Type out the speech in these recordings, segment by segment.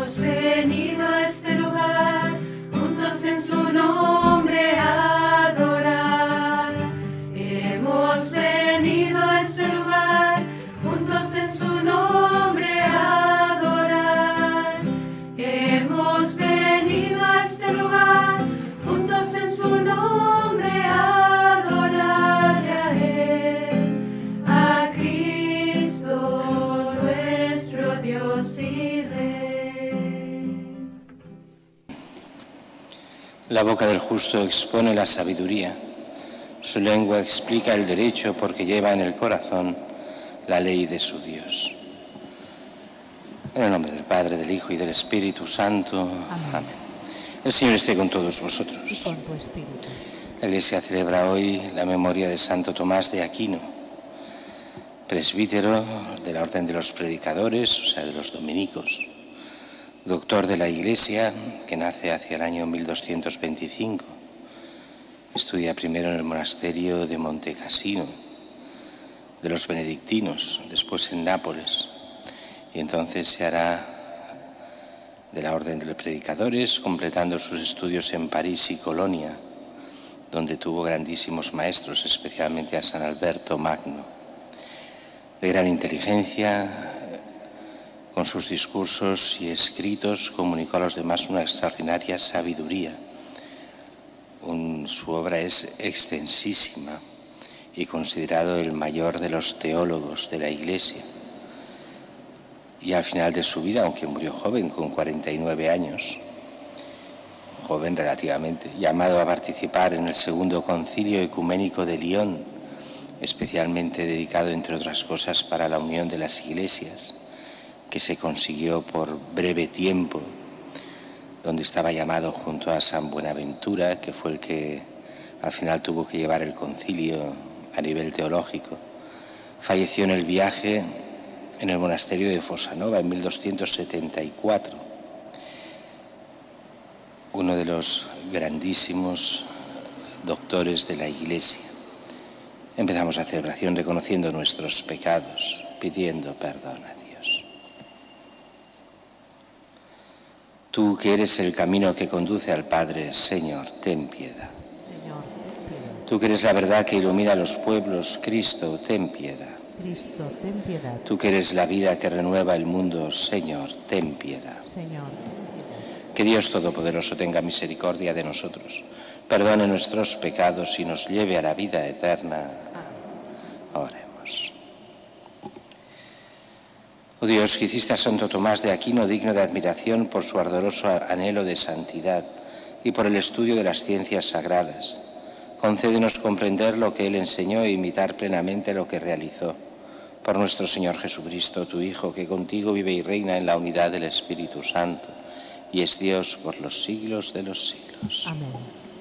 Hemos venido a este lugar, juntos en su nombre a adorar. Hemos venido a este lugar, juntos en su nombre a adorar. Hemos venido a este lugar, juntos en su nombre a adorarle a Él, a Cristo nuestro Dios y Rey. La boca del justo expone la sabiduría, su lengua explica el derecho porque lleva en el corazón la ley de su Dios. En el nombre del Padre, del Hijo y del Espíritu Santo. Amén. El Señor esté con todos vosotros. Y con tu espíritu. La Iglesia celebra hoy la memoria de Santo Tomás de Aquino, presbítero de la Orden de los Predicadores, o sea, de los dominicos, doctor de la Iglesia, que nace hacia el año 1225. Estudia primero en el monasterio de Monte Cassino, de los benedictinos, después en Nápoles, y entonces se hará de la Orden de los Predicadores, completando sus estudios en París y Colonia, donde tuvo grandísimos maestros, especialmente a San Alberto Magno. De gran inteligencia, con sus discursos y escritos comunicó a los demás una extraordinaria sabiduría. Su obra es extensísima y considerado el mayor de los teólogos de la Iglesia. Y al final de su vida, aunque murió joven, con 49 años, joven relativamente, llamado a participar en el Segundo Concilio Ecuménico de Lyon, especialmente dedicado, entre otras cosas, para la unión de las iglesias, que se consiguió por breve tiempo, donde estaba llamado junto a San Buenaventura, que fue el que al final tuvo que llevar el concilio a nivel teológico. Falleció en el viaje en el monasterio de Fossanova en 1274. Uno de los grandísimos doctores de la Iglesia. Empezamos la celebración reconociendo nuestros pecados, pidiendo perdón a Dios. Tú que eres el camino que conduce al Padre, Señor, ten piedad. Señor, ten piedad. Tú que eres la verdad que ilumina a los pueblos, Cristo, ten piedad. Cristo, ten piedad. Tú que eres la vida que renueva el mundo, Señor, ten piedad. Señor, ten piedad. Que Dios Todopoderoso tenga misericordia de nosotros, perdone nuestros pecados y nos lleve a la vida eterna. Oremos. Oh Dios, que hiciste a Santo Tomás de Aquino digno de admiración por su ardoroso anhelo de santidad y por el estudio de las ciencias sagradas, concédenos comprender lo que él enseñó e imitar plenamente lo que realizó. Por nuestro Señor Jesucristo, tu Hijo, que contigo vive y reina en la unidad del Espíritu Santo, y es Dios por los siglos de los siglos. Amén.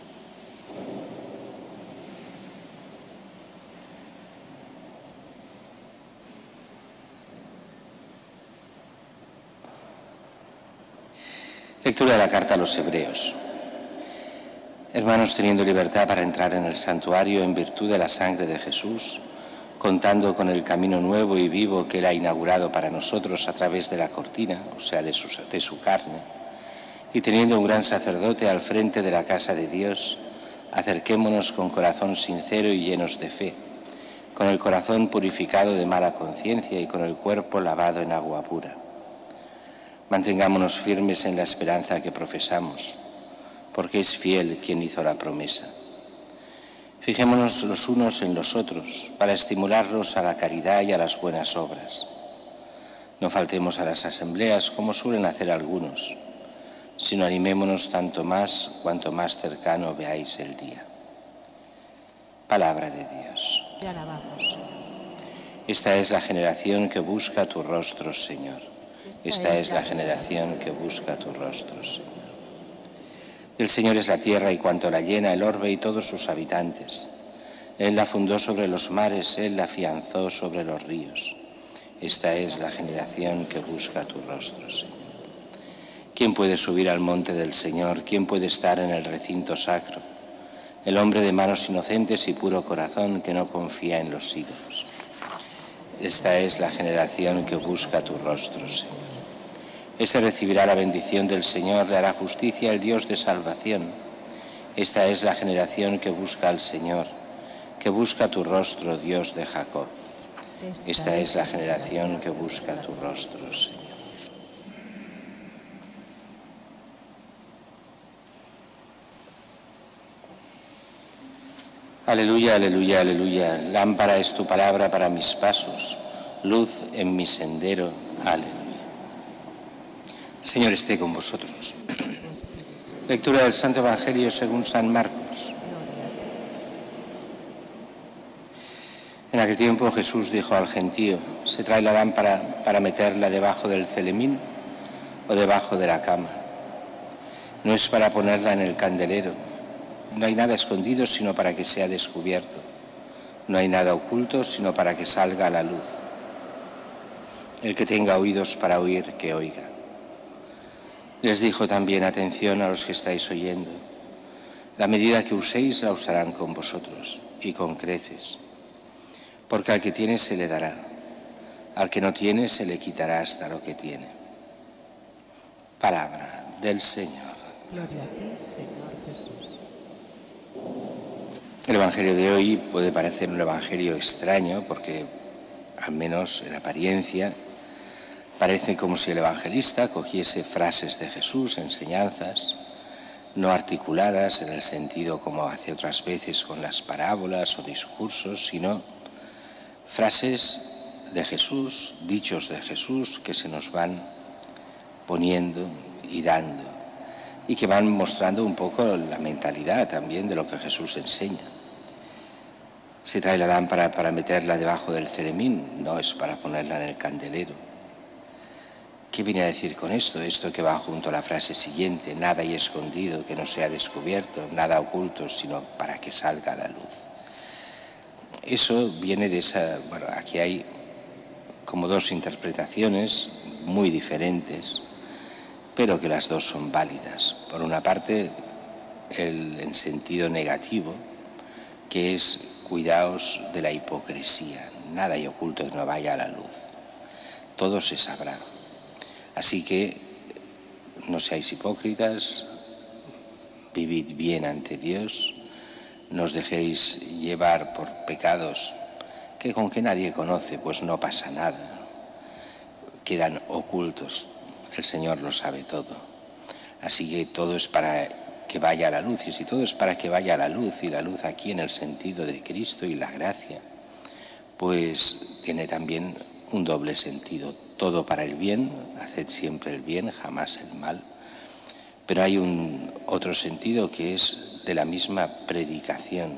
Lectura de la carta a los Hebreos. Hermanos, teniendo libertad para entrar en el santuario en virtud de la sangre de Jesús, contando con el camino nuevo y vivo que Él ha inaugurado para nosotros a través de la cortina, o sea, de su carne, y teniendo un gran sacerdote al frente de la casa de Dios, acerquémonos con corazón sincero y llenos de fe, con el corazón purificado de mala conciencia y con el cuerpo lavado en agua pura. Mantengámonos firmes en la esperanza que profesamos, porque es fiel quien hizo la promesa. Fijémonos los unos en los otros para estimularlos a la caridad y a las buenas obras. No faltemos a las asambleas como suelen hacer algunos, sino animémonos tanto más cuanto más cercano veáis el día. Palabra de Dios. Te alabamos. Esta es la generación que busca tu rostro, Señor. Esta es la generación que busca tu rostro, Señor. Del Señor es la tierra y cuanto la llena, el orbe y todos sus habitantes. Él la fundó sobre los mares, Él la afianzó sobre los ríos. Esta es la generación que busca tu rostro, Señor. ¿Quién puede subir al monte del Señor? ¿Quién puede estar en el recinto sacro? El hombre de manos inocentes y puro corazón que no confía en los ídolos. Esta es la generación que busca tu rostro, Señor. Ese recibirá la bendición del Señor, le hará justicia el Dios de salvación. Esta es la generación que busca al Señor, que busca tu rostro, Dios de Jacob. Esta es la generación que busca tu rostro, Señor. Aleluya, aleluya, aleluya. Lámpara es tu palabra para mis pasos, luz en mi sendero. Aleluya. Señor esté con vosotros. Lectura del Santo Evangelio según San Marcos. En aquel tiempo Jesús dijo al gentío: ¿se trae la lámpara para meterla debajo del celemín o debajo de la cama? No es para ponerla en el candelero. No hay nada escondido sino para que sea descubierto. No hay nada oculto sino para que salga a la luz. El que tenga oídos para oír, que oiga. Les dijo también: atención a los que estáis oyendo. La medida que uséis la usarán con vosotros, y con creces. Porque al que tiene se le dará, al que no tiene se le quitará hasta lo que tiene. Palabra del Señor. Gloria a ti, Señor Jesús. El Evangelio de hoy puede parecer un Evangelio extraño porque, al menos en apariencia, parece como si el evangelista cogiese frases de Jesús, enseñanzas, no articuladas en el sentido como hace otras veces con las parábolas o discursos, sino frases de Jesús, dichos de Jesús que se nos van poniendo y dando y que van mostrando un poco la mentalidad también de lo que Jesús enseña. Se trae la lámpara para meterla debajo del celemín, no es para ponerla en el candelero. ¿Qué viene a decir con esto? Esto que va junto a la frase siguiente: nada hay escondido que no sea descubierto, nada oculto sino para que salga a la luz. Eso viene de esa... Bueno, aquí hay como dos interpretaciones muy diferentes, pero que las dos son válidas. Por una parte, en sentido negativo, que es: cuidaos de la hipocresía, nada hay oculto que no vaya a la luz, todo se sabrá. Así que no seáis hipócritas, vivid bien ante Dios, no os dejéis llevar por pecados que con que nadie conoce, pues no pasa nada, quedan ocultos, el Señor lo sabe todo. Así que todo es para que vaya a la luz, y si todo es para que vaya a la luz, y la luz aquí en el sentido de Cristo y la gracia, pues tiene también un doble sentido: todo para el bien, haced siempre el bien, jamás el mal. Pero hay un otro sentido que es de la misma predicación.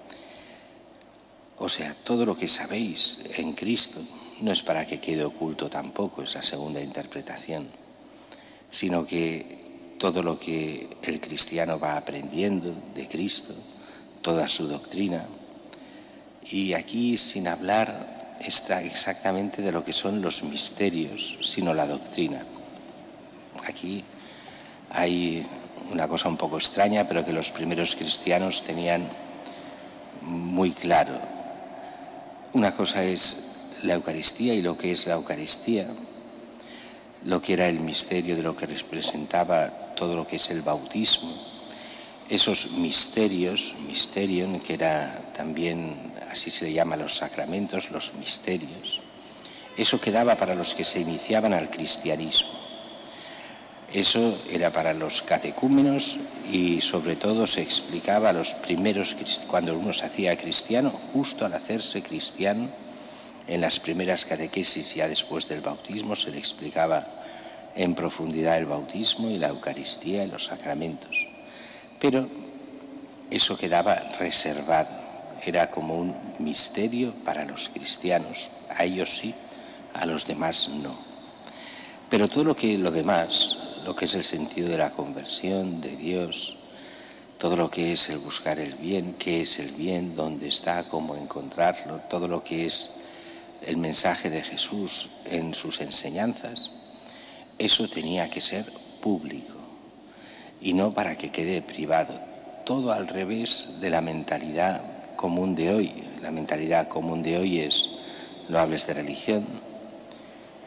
O sea, todo lo que sabéis en Cristo no es para que quede oculto tampoco, es la segunda interpretación, sino que todo lo que el cristiano va aprendiendo de Cristo, toda su doctrina, y aquí sin hablar está exactamente de lo que son los misterios, sino la doctrina. Aquí hay una cosa un poco extraña, pero que los primeros cristianos tenían muy claro. Una cosa es la Eucaristía y lo que es la Eucaristía, lo que era el misterio de lo que representaba todo lo que es el bautismo, esos misterios, mysterion, que era también, así se le llama a los sacramentos, los misterios, eso quedaba para los que se iniciaban al cristianismo. Eso era para los catecúmenos y sobre todo se explicaba a los primeros, cuando uno se hacía cristiano, justo al hacerse cristiano, en las primeras catequesis ya después del bautismo se le explicaba en profundidad el bautismo y la Eucaristía y los sacramentos. Pero eso quedaba reservado, era como un misterio para los cristianos, a ellos sí, a los demás no. Pero todo lo demás, lo que es el sentido de la conversión, de Dios, todo lo que es el buscar el bien, qué es el bien, dónde está, cómo encontrarlo, todo lo que es el mensaje de Jesús en sus enseñanzas, eso tenía que ser público y no para que quede privado. Todo al revés de la mentalidad común de hoy. La mentalidad común de hoy es: no hables de religión,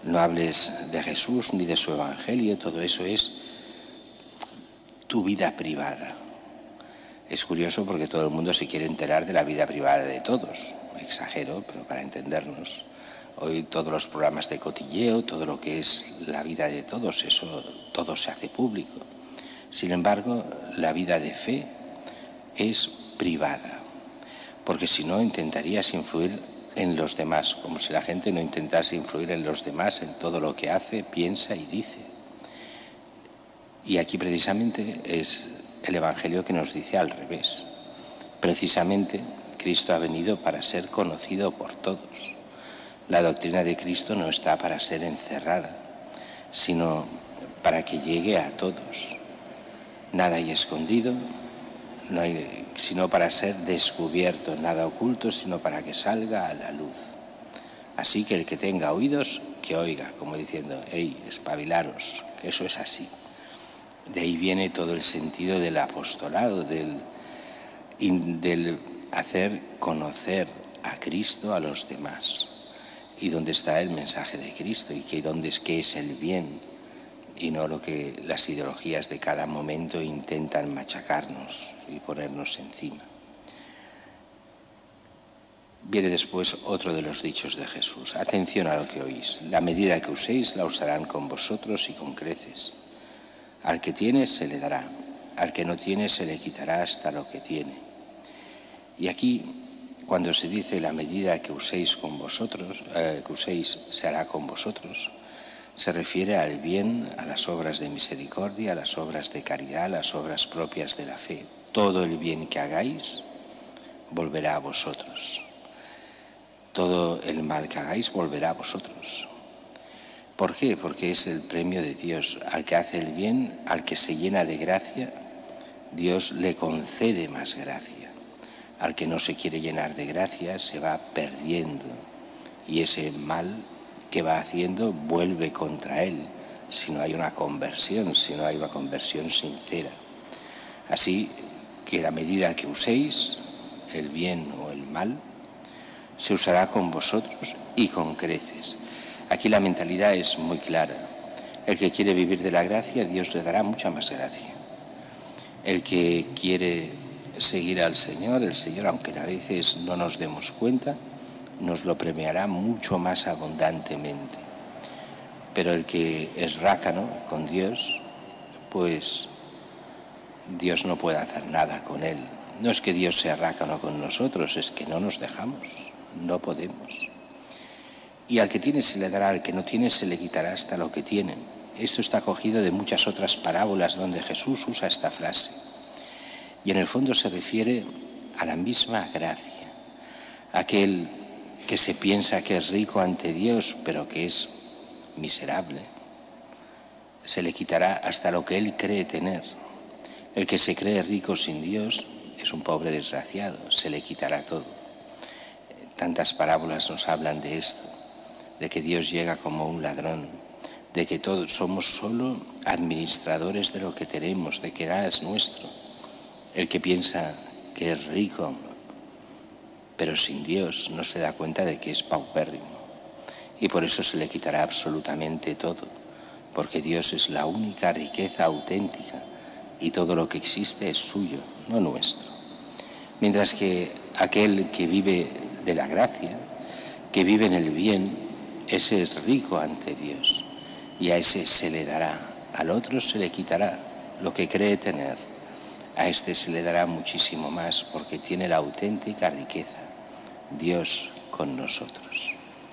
no hables de Jesús ni de su evangelio, todo eso es tu vida privada. Es curioso porque todo el mundo se quiere enterar de la vida privada de todos. Exagero, pero para entendernos. Hoy todos los programas de cotilleo, todo lo que es la vida de todos, eso todo se hace público. Sin embargo, la vida de fe es privada, porque si no intentarías influir en los demás, como si la gente no intentase influir en los demás, en todo lo que hace, piensa y dice. Y aquí precisamente es el Evangelio que nos dice al revés. Precisamente Cristo ha venido para ser conocido por todos. La doctrina de Cristo no está para ser encerrada, sino para que llegue a todos. Nada hay escondido, no hay, sino para ser descubierto, nada oculto, sino para que salga a la luz. Así que el que tenga oídos, que oiga, como diciendo, hey, espabilaros, que eso es así. De ahí viene todo el sentido del apostolado, del hacer conocer a Cristo a los demás. Y dónde está el mensaje de Cristo y qué es el bien, y no lo que las ideologías de cada momento intentan machacarnos y ponernos encima. Viene después otro de los dichos de Jesús. Atención a lo que oís. La medida que uséis la usarán con vosotros y con creces. Al que tiene se le dará, al que no tiene se le quitará hasta lo que tiene. Y aquí, cuando se dice la medida que uséis con vosotros, que uséis se hará con vosotros, se refiere al bien, a las obras de misericordia, a las obras de caridad, a las obras propias de la fe. Todo el bien que hagáis volverá a vosotros. Todo el mal que hagáis volverá a vosotros. ¿Por qué? Porque es el premio de Dios. Al que hace el bien, al que se llena de gracia, Dios le concede más gracia. Al que no se quiere llenar de gracia se va perdiendo y ese mal que va haciendo vuelve contra él si no hay una conversión sincera. Así que la medida que uséis, el bien o el mal, se usará con vosotros y con creces. Aquí la mentalidad es muy clara. El que quiere vivir de la gracia, Dios le dará mucha más gracia. El que quiere seguir al Señor, el Señor, aunque a veces no nos demos cuenta, nos lo premiará mucho más abundantemente. Pero el que es rácano con Dios, pues Dios no puede hacer nada con él. No es que Dios sea rácano con nosotros, es que no nos dejamos, no podemos. Y al que tiene se le dará, al que no tiene se le quitará hasta lo que tiene. Esto está cogido de muchas otras parábolas donde Jesús usa esta frase. Y en el fondo se refiere a la misma gracia. Aquel que se piensa que es rico ante Dios, pero que es miserable, se le quitará hasta lo que él cree tener. El que se cree rico sin Dios es un pobre desgraciado, se le quitará todo. Tantas parábolas nos hablan de esto, de que Dios llega como un ladrón, de que todos somos solo administradores de lo que tenemos, de que nada es nuestro. El que piensa que es rico, pero sin Dios, no se da cuenta de que es paupérrimo. Y por eso se le quitará absolutamente todo, porque Dios es la única riqueza auténtica y todo lo que existe es suyo, no nuestro. Mientras que aquel que vive de la gracia, que vive en el bien, ese es rico ante Dios y a ese se le dará, al otro se le quitará lo que cree tener, a este se le dará muchísimo más porque tiene la auténtica riqueza, Dios con nosotros.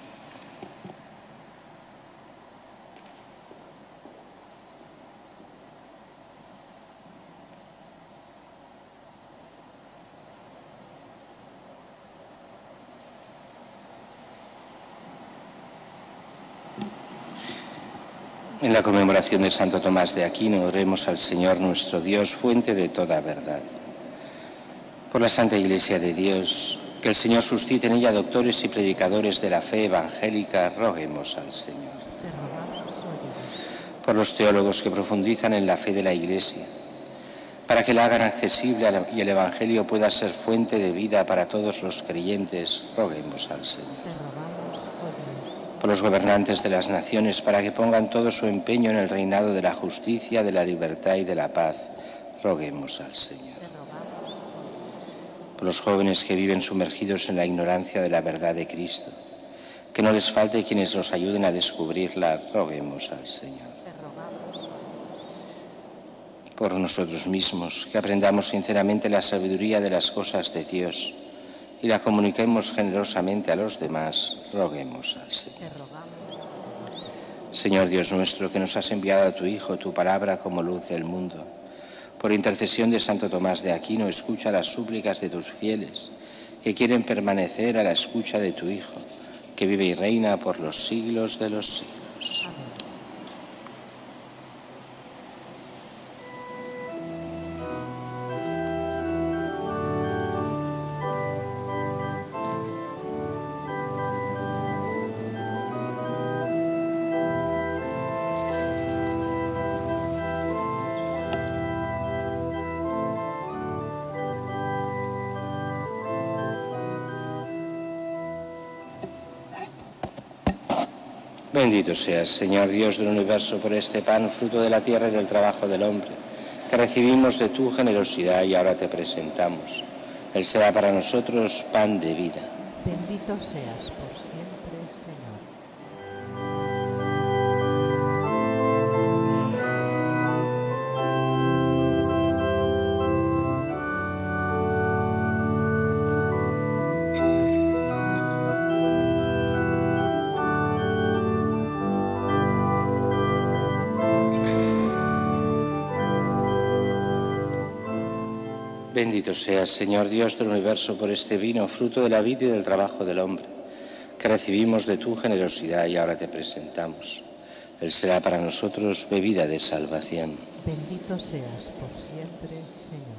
En la conmemoración de Santo Tomás de Aquino, oremos al Señor nuestro Dios, fuente de toda verdad. Por la Santa Iglesia de Dios, que el Señor suscite en ella doctores y predicadores de la fe evangélica, roguemos al Señor. Por los teólogos que profundizan en la fe de la Iglesia, para que la hagan accesible y el Evangelio pueda ser fuente de vida para todos los creyentes, roguemos al Señor. por los gobernantes de las naciones, para que pongan todo su empeño en el reinado de la justicia, de la libertad y de la paz. Roguemos al Señor. Por los jóvenes que viven sumergidos en la ignorancia de la verdad de Cristo, que no les falte quienes los ayuden a descubrirla. Roguemos al Señor. Por nosotros mismos, que aprendamos sinceramente la sabiduría de las cosas de Dios y la comuniquemos generosamente a los demás. Roguemos al Señor. Señor Dios nuestro, que nos has enviado a tu Hijo, tu palabra como luz del mundo, por intercesión de Santo Tomás de Aquino, escucha las súplicas de tus fieles, que quieren permanecer a la escucha de tu Hijo, que vive y reina por los siglos de los siglos. Amén. Bendito seas, Señor Dios del universo, por este pan, fruto de la tierra y del trabajo del hombre, que recibimos de tu generosidad y ahora te presentamos. Él será para nosotros pan de vida. Bendito seas por siempre, Señor. Bendito seas, Señor Dios del universo, por este vino, fruto de la vid y del trabajo del hombre, que recibimos de tu generosidad y ahora te presentamos. Él será para nosotros bebida de salvación. Bendito seas por siempre, Señor.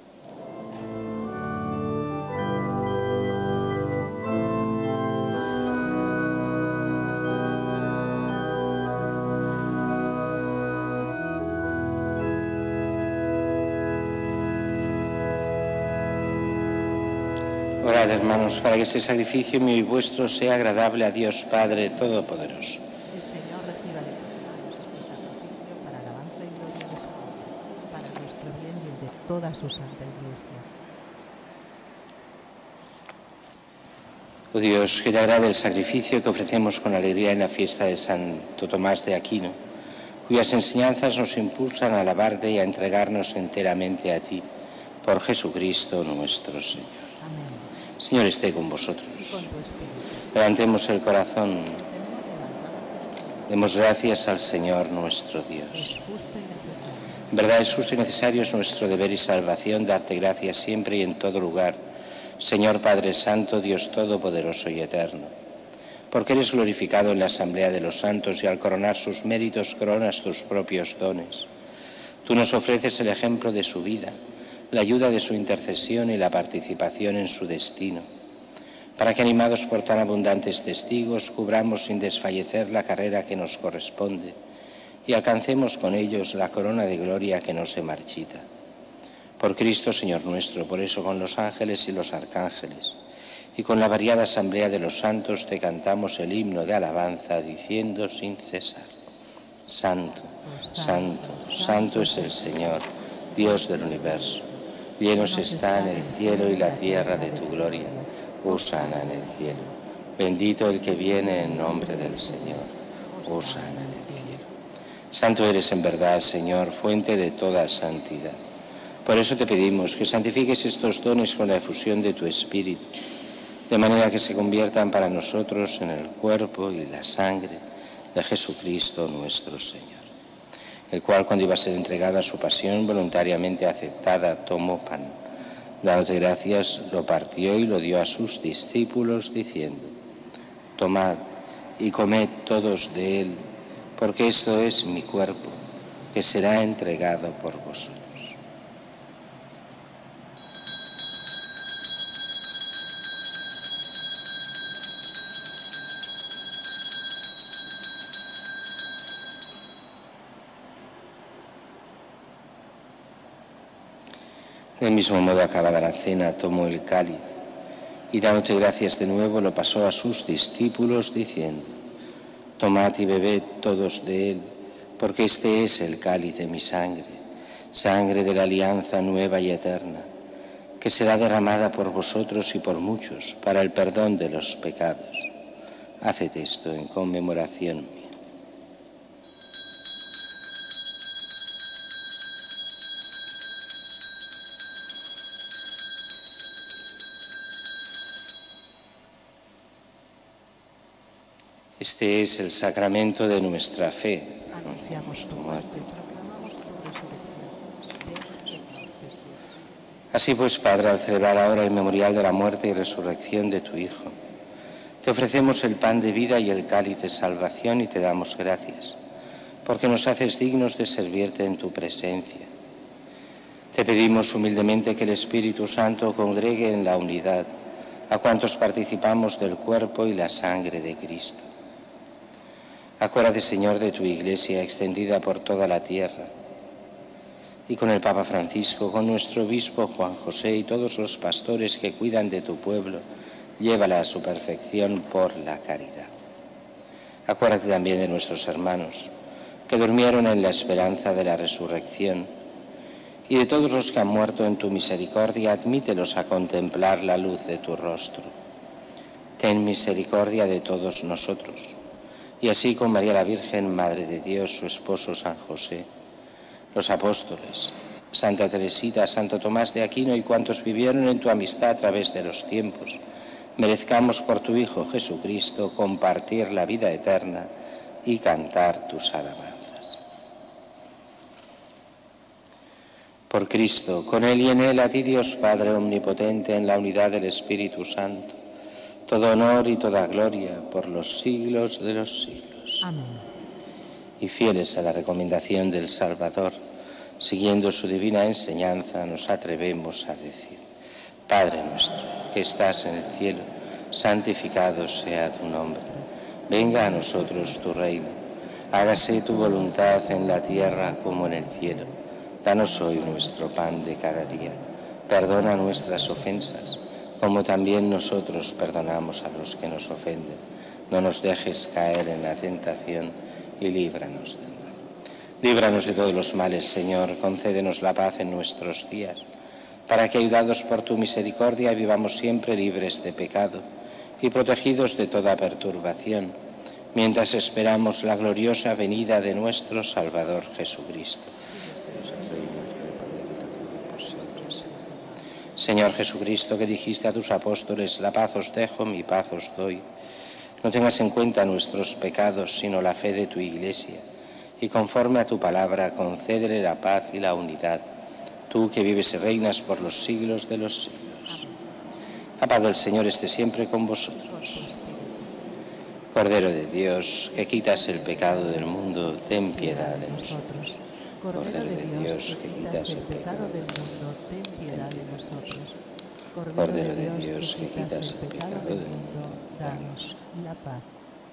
Orad, hermanos, para que este sacrificio mío y vuestro sea agradable a Dios Padre Todopoderoso. El Señor reciba de tus manos este sacrificio para alabanza y gloria de su nombre, para nuestro bien y el de toda su santa Iglesia. Oh Dios, que te agrade el sacrificio que ofrecemos con alegría en la fiesta de Santo Tomás de Aquino, cuyas enseñanzas nos impulsan a alabarte y a entregarnos enteramente a ti, por Jesucristo nuestro Señor. Señor, esté con vosotros. Levantemos el corazón. Demos gracias al Señor nuestro Dios. En verdad es justo y necesario, es nuestro deber y salvación darte gracias siempre y en todo lugar, Señor Padre Santo, Dios Todopoderoso y Eterno, porque eres glorificado en la asamblea de los santos y al coronar sus méritos coronas tus propios dones. Tú nos ofreces el ejemplo de su vida, la ayuda de su intercesión y la participación en su destino, para que animados por tan abundantes testigos cubramos sin desfallecer la carrera que nos corresponde y alcancemos con ellos la corona de gloria que no se marchita. Por Cristo, Señor nuestro, por eso con los ángeles y los arcángeles y con la variada asamblea de los santos te cantamos el himno de alabanza diciendo sin cesar: Santo, Santo, Santo es el Señor, Dios del universo. Llenos están el cielo y la tierra de tu gloria. Hosana en el cielo. Bendito el que viene en nombre del Señor. Hosana en el cielo. Santo eres en verdad, Señor, fuente de toda santidad. Por eso te pedimos que santifiques estos dones con la efusión de tu Espíritu, de manera que se conviertan para nosotros en el cuerpo y la sangre de Jesucristo nuestro Señor, el cual, cuando iba a ser entregado a su pasión voluntariamente aceptada, tomó pan. Dándote gracias, lo partió y lo dio a sus discípulos, diciendo: Tomad y comed todos de él, porque esto es mi cuerpo, que será entregado por vosotros. Del mismo modo, acabada la cena, tomó el cáliz y, dándote gracias de nuevo, lo pasó a sus discípulos, diciendo: Tomad y bebed todos de él, porque este es el cáliz de mi sangre, sangre de la alianza nueva y eterna, que será derramada por vosotros y por muchos para el perdón de los pecados. Haced esto en conmemoración mía. Este es el sacramento de nuestra fe. Anunciamos tu muerte y proclamamos tu resurrección. Ven, Señor Jesús. Así pues, Padre, al celebrar ahora el memorial de la muerte y resurrección de tu Hijo, te ofrecemos el pan de vida y el cáliz de salvación y te damos gracias, porque nos haces dignos de servirte en tu presencia. Te pedimos humildemente que el Espíritu Santo congregue en la unidad a cuantos participamos del cuerpo y la sangre de Cristo. Acuérdate, Señor, de tu Iglesia extendida por toda la tierra, y con el Papa Francisco, con nuestro obispo Juan José y todos los pastores que cuidan de tu pueblo, llévala a su perfección por la caridad. Acuérdate también de nuestros hermanos que durmieron en la esperanza de la resurrección, y de todos los que han muerto en tu misericordia, admítelos a contemplar la luz de tu rostro. Ten misericordia de todos nosotros, y así con María la Virgen, Madre de Dios, su esposo San José, los apóstoles, Santa Teresita, Santo Tomás de Aquino y cuantos vivieron en tu amistad a través de los tiempos, merezcamos por tu Hijo Jesucristo compartir la vida eterna y cantar tus alabanzas. Por Cristo, con Él y en Él, a ti Dios Padre Omnipotente, en la unidad del Espíritu Santo, todo honor y toda gloria por los siglos de los siglos. Amén. Y fieles a la recomendación del Salvador, siguiendo su divina enseñanza, nos atrevemos a decir: Padre nuestro, que estás en el cielo, santificado sea tu nombre. Venga a nosotros tu reino. Hágase tu voluntad en la tierra como en el cielo. Danos hoy nuestro pan de cada día. Perdona nuestras ofensas, como también nosotros perdonamos a los que nos ofenden. No nos dejes caer en la tentación y líbranos del mal. Líbranos de todos los males, Señor, concédenos la paz en nuestros días, para que, ayudados por tu misericordia, vivamos siempre libres de pecado y protegidos de toda perturbación, mientras esperamos la gloriosa venida de nuestro Salvador Jesucristo. Señor Jesucristo, que dijiste a tus apóstoles: la paz os dejo, mi paz os doy. No tengas en cuenta nuestros pecados, sino la fe de tu Iglesia, y conforme a tu palabra, concédele la paz y la unidad, tú que vives y reinas por los siglos de los siglos. La paz del Señor esté siempre con vosotros. Cordero de Dios, que quitas el pecado del mundo, ten piedad de nosotros. Cordero de Dios, que quitas el pecado del mundo, ten piedad de nosotros. Cordero de Dios, que quitas el pecado del mundo, danos la paz.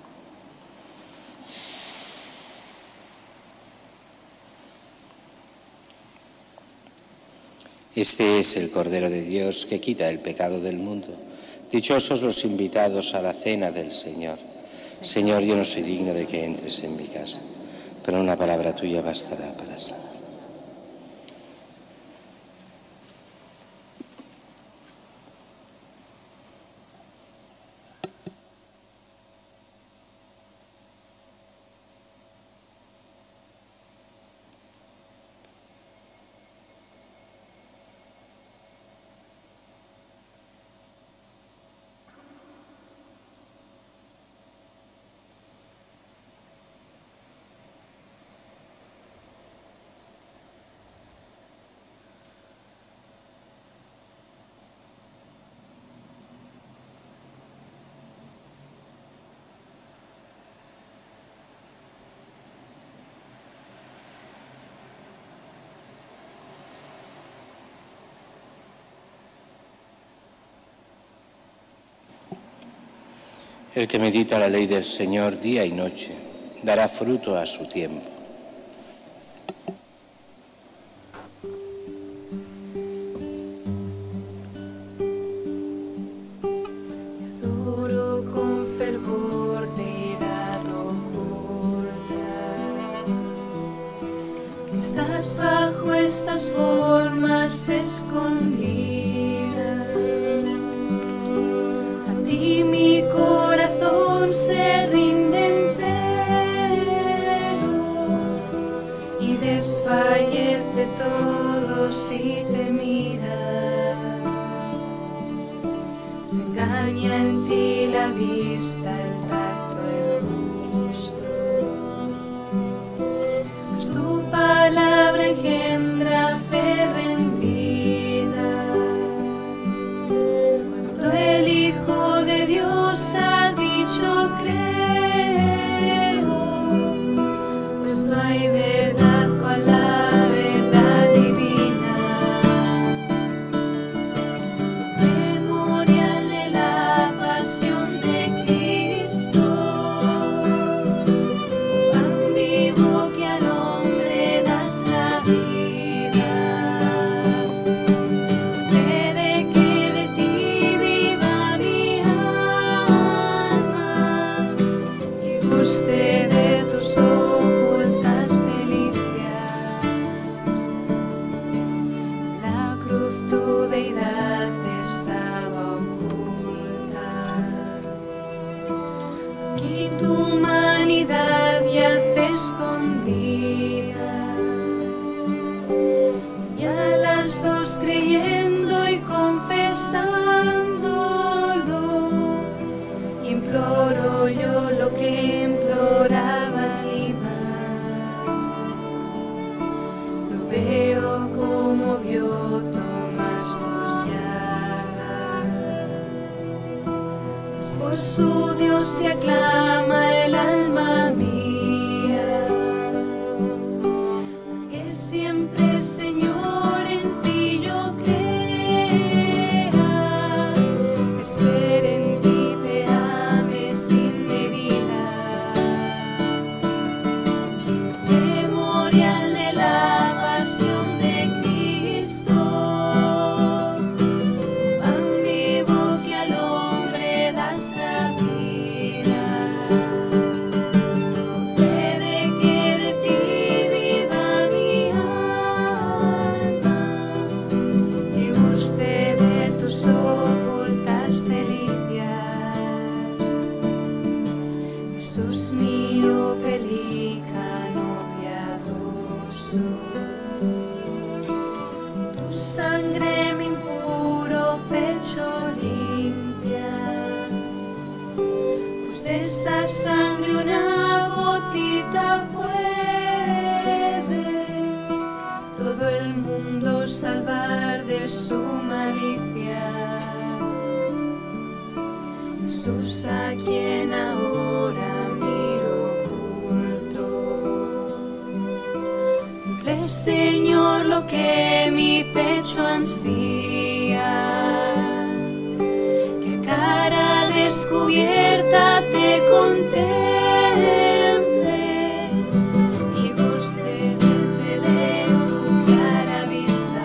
Este es el Cordero de Dios que quita el pecado del mundo. Dichosos los invitados a la cena del Señor. Señor, yo no soy digno de que entres en mi casa, pero una palabra tuya bastará para sanar. El que medita la ley del Señor día y noche, dará fruto a su tiempo. Adoro con fervor, te he dado Estás bajo estas formas escondidas. A ti mi corazón se rinde entero y desfallece todo si te mira. Se engaña en ti la vista, el tacto, el gusto. Mas tu palabra engendra fe rendida. Cuando el Hijo de Dios ha dicho creo, pues no hay verdad cual la verdad divina. Memorial de la pasión de Cristo, pan vivo que al hombre das la vida. Fe de que de ti viva mi alma y guste de tus ocultas delicias. La cruz tu deidad estaba oculta, aquí tu humanidad yace escondida. Y a las dos creyendo y confesándolo, imploro yo lo que imploraba mi madre. Lo veo como vio Tomás tus llagas. Por su Dios te aclama el alma mía, que siempre, Señor, en ti yo crea, espere en ti, te ame sin medida. Memorial de la pasión de Cristo, pan vivo que al hombre das la vida. Fe de que de ti viva mi alma y guste de tus ocultas delicias. Jesús mío, pelícano piadoso, tu sangre mi impuro pecho limpia, pues de esa sangre una gotita puede todo el mundo salvar de su malicia. Jesús, a quien ahora miro oculto, cumple, Señor, lo que mi pecho ansía, que a cara descubierta te contemple y guste siempre de tu clara vista.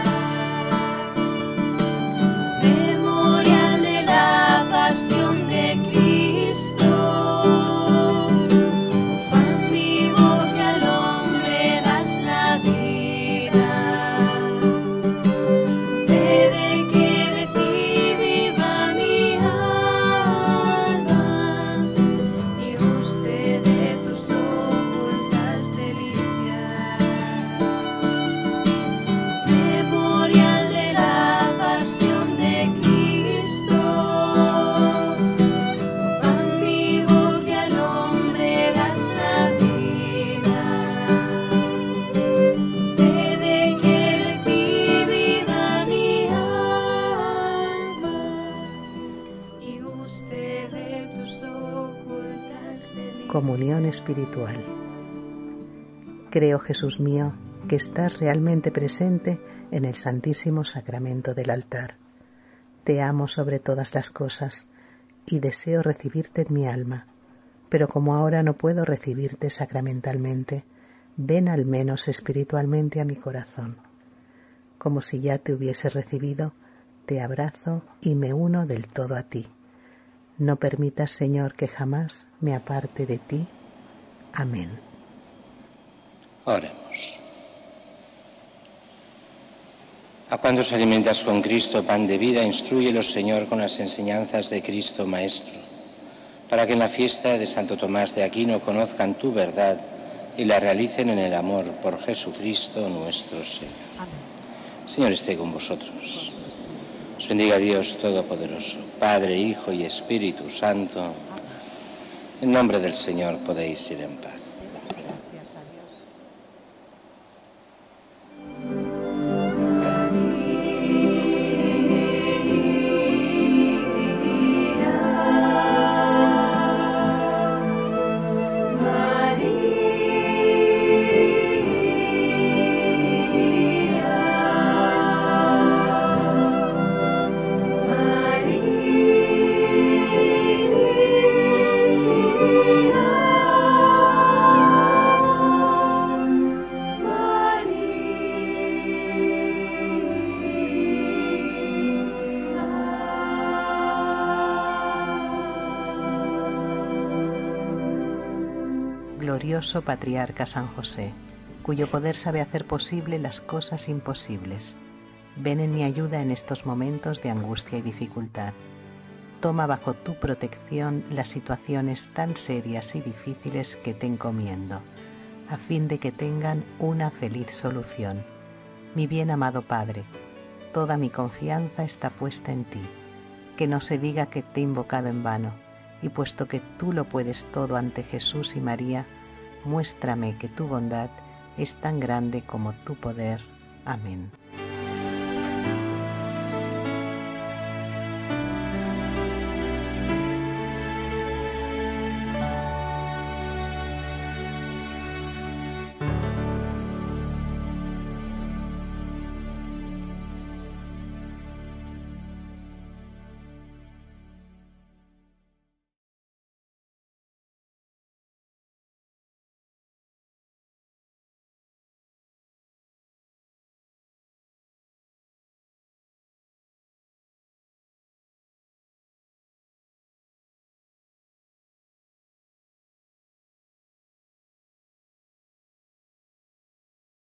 Memorial de la pasión de Cristo, pan vivo que al hombre das la vida. Fe de que de ti viva mi alma y guste de tus ocultas delicias. Memorial de la pasión de Cristo, pan vivo que al hombre das la vida. Fe de que de ti viva mi alma y guste de tus ocultas delicias. Comunión espiritual. Creo, Jesús mío, que estás realmente presente en el Santísimo Sacramento del altar. Te amo sobre todas las cosas y deseo recibirte en mi alma, pero como ahora no puedo recibirte sacramentalmente, ven al menos espiritualmente a mi corazón. Como si ya te hubiese recibido, te abrazo y me uno del todo a ti. No permitas, Señor, que jamás me aparte de ti. Amén. Oremos. A cuantos alimentas con Cristo, pan de vida, instrúyelos, Señor, con las enseñanzas de Cristo Maestro, para que en la fiesta de Santo Tomás de Aquino conozcan tu verdad y la realicen en el amor por Jesucristo nuestro Señor. Amén. Señor esté con vosotros. Os bendiga Dios Todopoderoso, Padre, Hijo y Espíritu Santo. Amén. En nombre del Señor podéis ir en paz. Glorioso Patriarca San José, cuyo poder sabe hacer posible las cosas imposibles, ven en mi ayuda en estos momentos de angustia y dificultad. Toma bajo tu protección las situaciones tan serias y difíciles que te encomiendo, a fin de que tengan una feliz solución. Mi bien amado Padre, toda mi confianza está puesta en ti. Que no se diga que te he invocado en vano, y puesto que tú lo puedes todo ante Jesús y María, muéstrame que tu bondad es tan grande como tu poder. Amén.